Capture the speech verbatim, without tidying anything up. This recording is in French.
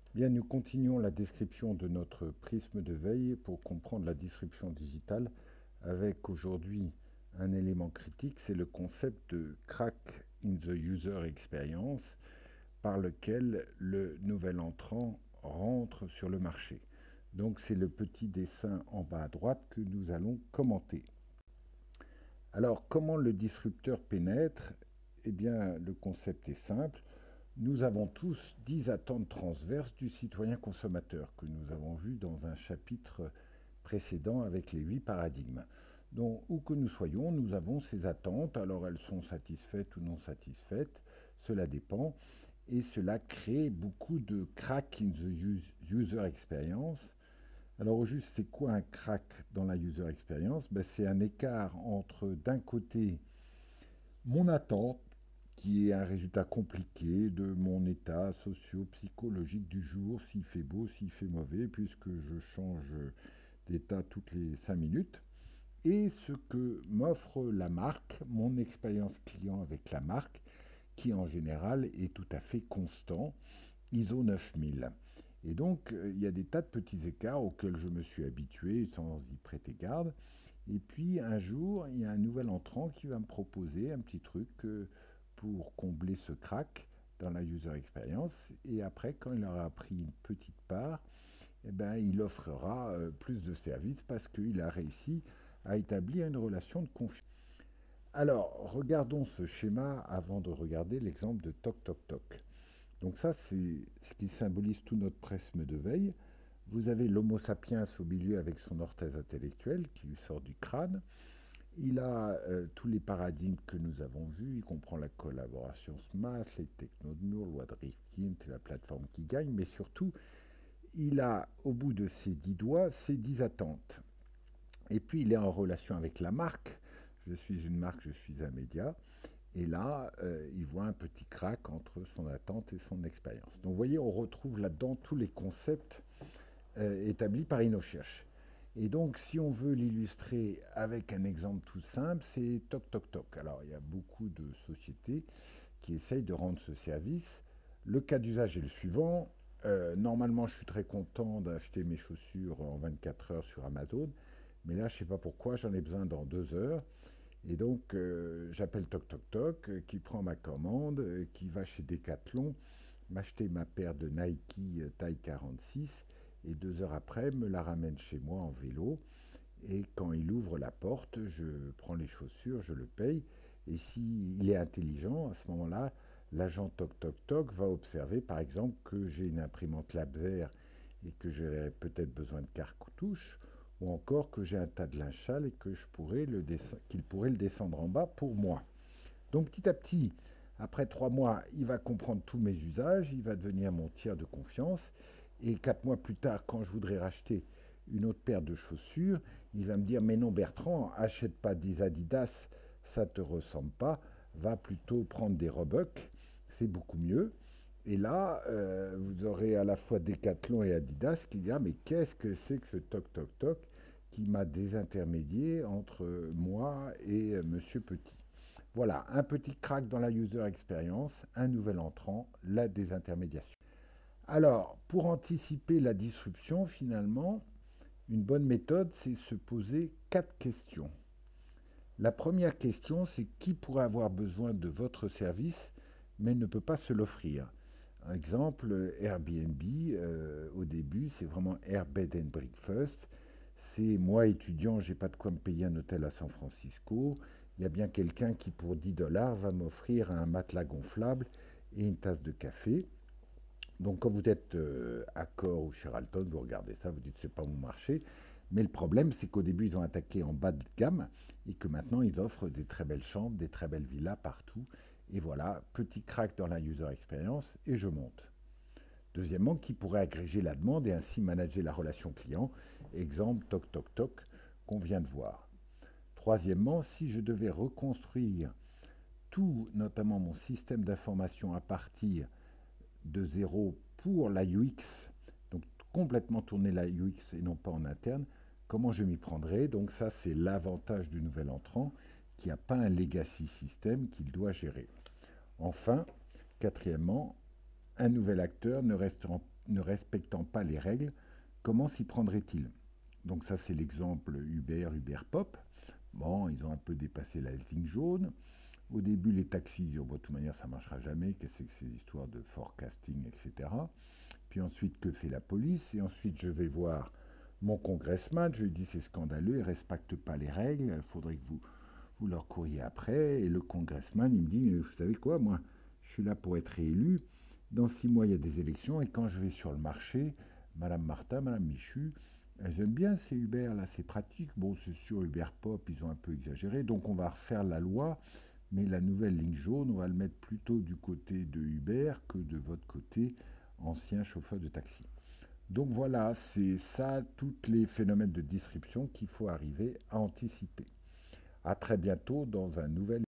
Bien, nous continuons la description de notre prisme de veille pour comprendre la disruption digitale avec aujourd'hui un élément critique, c'est le concept de crack in the user experience par lequel le nouvel entrant rentre sur le marché. Donc c'est le petit dessin en bas à droite que nous allons commenter. Alors comment le disrupteur pénètre? Eh bien le concept est simple. Nous avons tous dix attentes transverses du citoyen consommateur que nous avons vu dans un chapitre précédent avec les huit paradigmes. Donc, où que nous soyons, nous avons ces attentes. Alors, elles sont satisfaites ou non satisfaites, cela dépend. Et cela crée beaucoup de crack in the user experience. Alors, au juste, c'est quoi un crack dans la user experience? Ben, c'est un écart entre, d'un côté, mon attente, qui est un résultat compliqué de mon état socio-psychologique du jour, s'il fait beau, s'il fait mauvais, puisque je change d'état toutes les cinq minutes, et ce que m'offre la marque, mon expérience client avec la marque, qui en général est tout à fait constant, I S O neuf mille. Et donc, il y a des tas de petits écarts auxquels je me suis habitué sans y prêter garde. Et puis, un jour, il y a un nouvel entrant qui va me proposer un petit truc pour combler ce crack dans la user experience. Et après, quand il aura pris une petite part, eh ben, il offrira plus de services parce qu'il a réussi à établir une relation de confiance. Alors, regardons ce schéma avant de regarder l'exemple de Toc Toc Toc. Donc ça, c'est ce qui symbolise tout notre prisme de veille. Vous avez l'Homo sapiens au milieu avec son orthèse intellectuelle qui lui sort du crâne. Il a euh, tous les paradigmes que nous avons vus. Il comprend la collaboration SMART, les technos de Moore, loi de Rifkin, c'est la plateforme qui gagne. Mais surtout, il a au bout de ses dix doigts ses dix attentes. Et puis, il est en relation avec la marque. Je suis une marque, je suis un média. Et là, euh, il voit un petit crack entre son attente et son expérience. Donc, vous voyez, on retrouve là-dedans tous les concepts euh, établis par InnoCherche. Et donc, si on veut l'illustrer avec un exemple tout simple, c'est Toc Toc Toc. Alors, il y a beaucoup de sociétés qui essayent de rendre ce service. Le cas d'usage est le suivant. Euh, normalement, je suis très content d'acheter mes chaussures en vingt-quatre heures sur Amazon. Mais là, je ne sais pas pourquoi, j'en ai besoin dans deux heures. Et donc, euh, j'appelle Toc Toc Toc, euh, qui prend ma commande, euh, qui va chez Decathlon m'acheter ma paire de Nike euh, taille quarante-six, et deux heures après, me la ramène chez moi en vélo. Et quand il ouvre la porte, je prends les chaussures, je le paye. Et s'il est intelligent, à ce moment-là, l'agent Toc Toc Toc va observer, par exemple, que j'ai une imprimante laser et que j'aurais peut-être besoin de cartouches, ou encore que j'ai un tas de linge sale et que je pourrais le qu'il pourrait le descendre en bas pour moi. Donc petit à petit, après trois mois, il va comprendre tous mes usages, il va devenir mon tiers de confiance, et quatre mois plus tard, quand je voudrais racheter une autre paire de chaussures, il va me dire mais non Bertrand, achète pas des Adidas, ça te ressemble pas, va plutôt prendre des Roebuck, c'est beaucoup mieux. Et là, euh, vous aurez à la fois Decathlon et Adidas qui disent ah, mais qu'est-ce que c'est que ce toc toc toc qui m'a désintermédié entre moi et euh, Monsieur Petit. Voilà, un petit crack dans la user experience, un nouvel entrant, la désintermédiation. Alors, pour anticiper la disruption, finalement, une bonne méthode, c'est se poser quatre questions. La première question, c'est qui pourrait avoir besoin de votre service, mais ne peut pas se l'offrir. Un exemple, Airbnb, euh, au début, c'est vraiment Air Bed and Breakfast. C'est moi, étudiant, j'ai pas de quoi me payer un hôtel à San Francisco. Il y a bien quelqu'un qui, pour dix dollars, va m'offrir un matelas gonflable et une tasse de café. Donc, quand vous êtes euh, à Accor ou Sheraton, vous regardez ça, vous dites c'est pas mon marché. Mais le problème, c'est qu'au début, ils ont attaqué en bas de gamme et que maintenant, ils offrent des très belles chambres, des très belles villas partout. Et voilà, petit crack dans la user experience et je monte. Deuxièmement, qui pourrait agréger la demande et ainsi manager la relation client. Exemple, toc toc toc, qu'on vient de voir. Troisièmement, si je devais reconstruire tout, notamment mon système d'information à partir de zéro pour la U X, donc complètement tourner la U X et non pas en interne, comment je m'y prendrais? Donc ça, c'est l'avantage du nouvel entrant qui n'a pas un legacy système qu'il doit gérer. Enfin, quatrièmement, un nouvel acteur ne, ne respectant pas les règles, comment s'y prendrait-il? Donc ça, c'est l'exemple Uber, Uber Pop. Bon, ils ont un peu dépassé la ligne jaune. Au début, les taxis disent, bon, de toute manière, ça ne marchera jamais, qu'est-ce que c'est que ces histoires de forecasting, et cetera. Puis ensuite, que fait la police? Et ensuite, je vais voir mon congressman, je lui dis, c'est scandaleux, ils ne respectent pas les règles, il faudrait que vous, vous leur courriez après. Et le congressman, il me dit, mais vous savez quoi, moi, je suis là pour être réélu. Dans six mois, il y a des élections, et quand je vais sur le marché, Madame Martin, Madame Michu, elles aiment bien ces Uber, là, c'est pratique. Bon, c'est sûr, Uber Pop, ils ont un peu exagéré, donc on va refaire la loi. Mais la nouvelle ligne jaune, on va le mettre plutôt du côté de Uber que de votre côté, ancien chauffeur de taxi. Donc voilà, c'est ça, tous les phénomènes de disruption qu'il faut arriver à anticiper. À très bientôt dans un nouvel